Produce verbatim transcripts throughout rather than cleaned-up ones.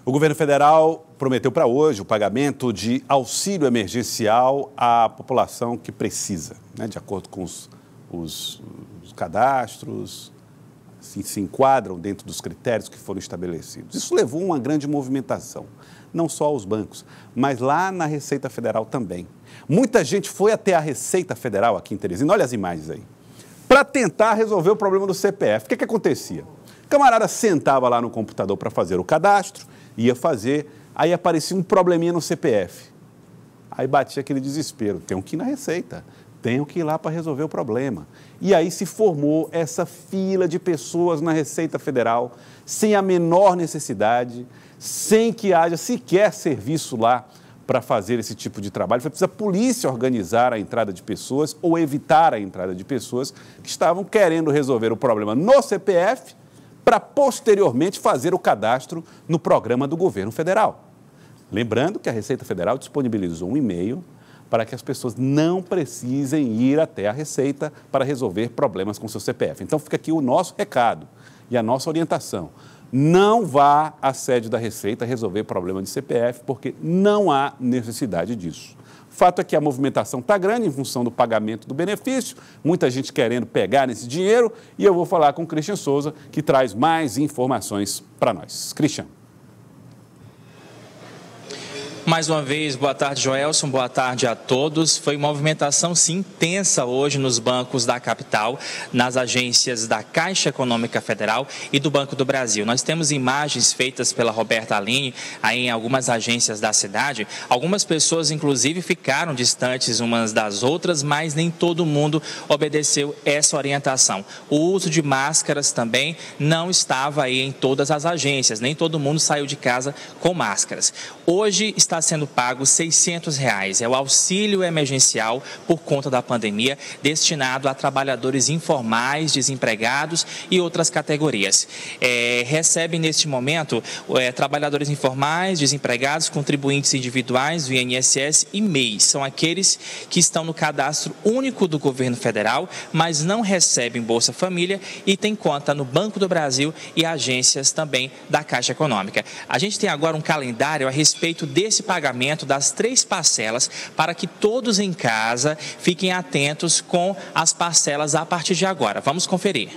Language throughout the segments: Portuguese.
O governo federal prometeu para hoje o pagamento de auxílio emergencial à população que precisa, né, de acordo com os, os, os cadastros, se, se enquadram dentro dos critérios que foram estabelecidos. Isso levou a uma grande movimentação, não só aos bancos, mas lá na Receita Federal também. Muita gente foi até a Receita Federal aqui em Teresina, olha as imagens aí, para tentar resolver o problema do C P F. O que, que acontecia? O camarada sentava lá no computador para fazer o cadastro, ia fazer, aí aparecia um probleminha no C P F. Aí batia aquele desespero, tenho que ir na Receita, tenho que ir lá para resolver o problema. E aí se formou essa fila de pessoas na Receita Federal, sem a menor necessidade, sem que haja sequer serviço lá para fazer esse tipo de trabalho. Foi preciso a polícia organizar a entrada de pessoas ou evitar a entrada de pessoas que estavam querendo resolver o problema no C P F, para posteriormente fazer o cadastro no programa do governo federal. Lembrando que a Receita Federal disponibilizou um e-mail para que as pessoas não precisem ir até a Receita para resolver problemas com seu C P F. Então fica aqui o nosso recado e a nossa orientação. Não vá à sede da Receita resolver problema de C P F, porque não há necessidade disso. O fato é que a movimentação está grande em função do pagamento do benefício, muita gente querendo pegar nesse dinheiro, e eu vou falar com o Christian Souza, que traz mais informações para nós. Christian. Mais uma vez, boa tarde, Joelson, boa tarde a todos. Foi uma movimentação, sim, intensa hoje nos bancos da capital, nas agências da Caixa Econômica Federal e do Banco do Brasil. Nós temos imagens feitas pela Roberta Aline aí em algumas agências da cidade. Algumas pessoas, inclusive, ficaram distantes umas das outras, mas nem todo mundo obedeceu essa orientação. O uso de máscaras também não estava aí em todas as agências, nem todo mundo saiu de casa com máscaras. Hoje está Está sendo pago seiscentos reais, é o auxílio emergencial por conta da pandemia, destinado a trabalhadores informais, desempregados e outras categorias. É, recebem neste momento é, trabalhadores informais, desempregados, contribuintes individuais do I N S S e M E I. São aqueles que estão no cadastro único do governo federal, mas não recebem Bolsa Família e têm conta no Banco do Brasil e agências também da Caixa Econômica. A gente tem agora um calendário a respeito desse pagamento das três parcelas para que todos em casa fiquem atentos com as parcelas a partir de agora. Vamos conferir.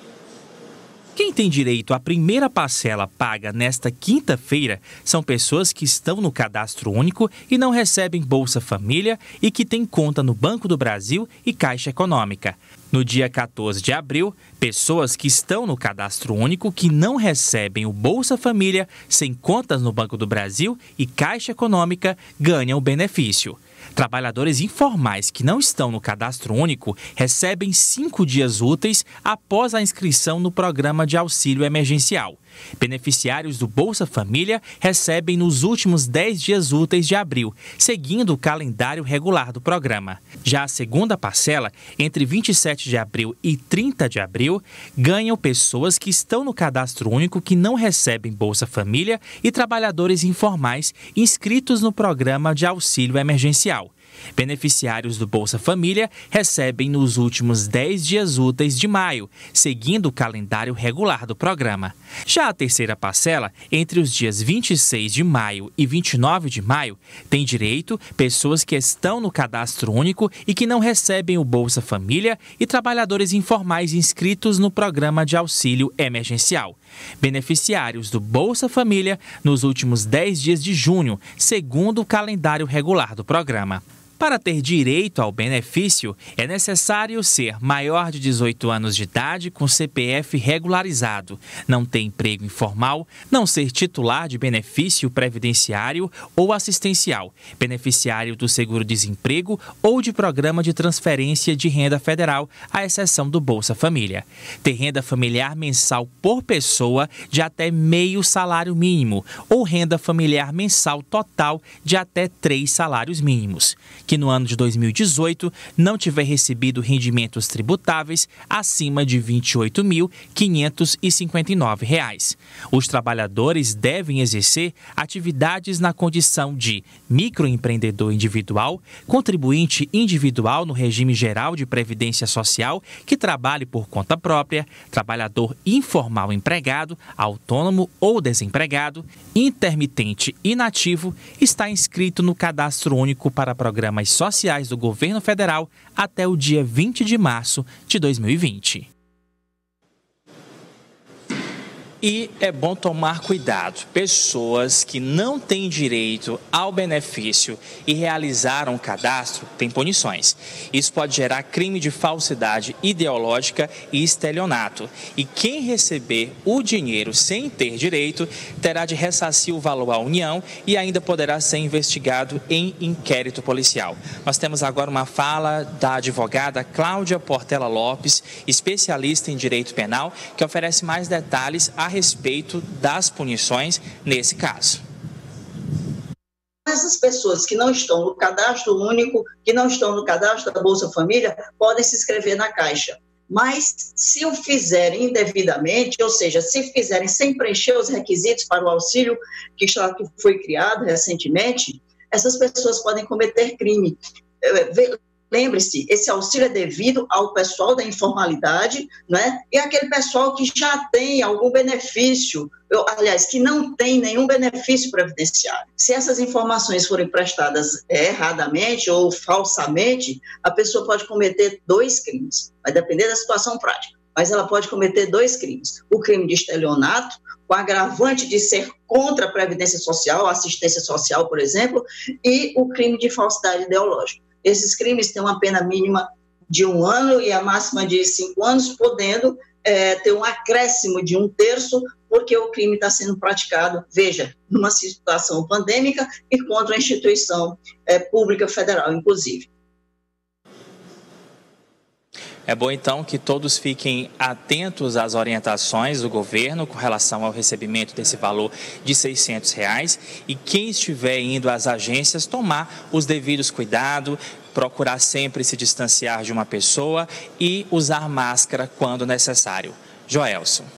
Quem tem direito à primeira parcela paga nesta quinta-feira são pessoas que estão no cadastro único e não recebem Bolsa Família e que têm conta no Banco do Brasil e Caixa Econômica. No dia quatorze de abril, pessoas que estão no cadastro único que não recebem o Bolsa Família, sem contas no Banco do Brasil e Caixa Econômica, ganham o benefício. Trabalhadores informais que não estão no cadastro único recebem cinco dias úteis após a inscrição no programa de auxílio emergencial. Beneficiários do Bolsa Família recebem nos últimos dez dias úteis de abril, seguindo o calendário regular do programa. Já a segunda parcela, entre vinte e sete de abril e trinta de abril, ganham pessoas que estão no cadastro único que não recebem Bolsa Família e trabalhadores informais inscritos no programa de auxílio emergencial. Beneficiários do Bolsa Família recebem nos últimos dez dias úteis de maio, seguindo o calendário regular do programa. Já a terceira parcela, entre os dias vinte e seis de maio e vinte e nove de maio, tem direito pessoas que estão no cadastro único e que não recebem o Bolsa Família e trabalhadores informais inscritos no programa de auxílio emergencial. Beneficiários do Bolsa Família nos últimos dez dias de junho, segundo o calendário regular do programa. Para ter direito ao benefício, é necessário ser maior de dezoito anos de idade com C P F regularizado, não ter emprego informal, não ser titular de benefício previdenciário ou assistencial, beneficiário do seguro-desemprego ou de programa de transferência de renda federal, à exceção do Bolsa Família. Ter renda familiar mensal por pessoa de até meio salário mínimo ou renda familiar mensal total de até três salários mínimos. que no ano de dois mil e dezoito não tiver recebido rendimentos tributáveis acima de vinte e oito mil quinhentos e cinquenta e nove reais. Os trabalhadores devem exercer atividades na condição de microempreendedor individual, contribuinte individual no regime geral de previdência social que trabalhe por conta própria, trabalhador informal empregado, autônomo ou desempregado, intermitente inativo, está inscrito no Cadastro Único para Programas Sociais do Governo Federal até o dia vinte de março de dois mil e vinte. E é bom tomar cuidado. Pessoas que não têm direito ao benefício e realizaram o cadastro têm punições. Isso pode gerar crime de falsidade ideológica e estelionato. E quem receber o dinheiro sem ter direito terá de ressarcir o valor à União e ainda poderá ser investigado em inquérito policial. Nós temos agora uma fala da advogada Cláudia Portela Lopes, especialista em direito penal, que oferece mais detalhes a respeito das punições nesse caso. Essas pessoas que não estão no cadastro único, que não estão no cadastro da Bolsa Família, podem se inscrever na Caixa. Mas se o fizerem indevidamente, ou seja, se fizerem sem preencher os requisitos para o auxílio que foi criado recentemente, essas pessoas podem cometer crime. Lembre-se, esse auxílio é devido ao pessoal da informalidade, né? E aquele pessoal que já tem algum benefício, eu, aliás, que não tem nenhum benefício previdenciário. Se essas informações forem prestadas erradamente ou falsamente, a pessoa pode cometer dois crimes. Vai depender da situação prática, mas ela pode cometer dois crimes. O crime de estelionato, com agravante de ser contra a Previdência Social, assistência social, por exemplo, e o crime de falsidade ideológica. Esses crimes têm uma pena mínima de um ano e a máxima de cinco anos, podendo é, ter um acréscimo de um terço, porque o crime está sendo praticado, veja, numa situação pandêmica e contra a instituição é, pública federal, inclusive. É bom, então, que todos fiquem atentos às orientações do governo com relação ao recebimento desse valor de seiscentos reais e quem estiver indo às agências tomar os devidos cuidados, procurar sempre se distanciar de uma pessoa e usar máscara quando necessário. Joelson.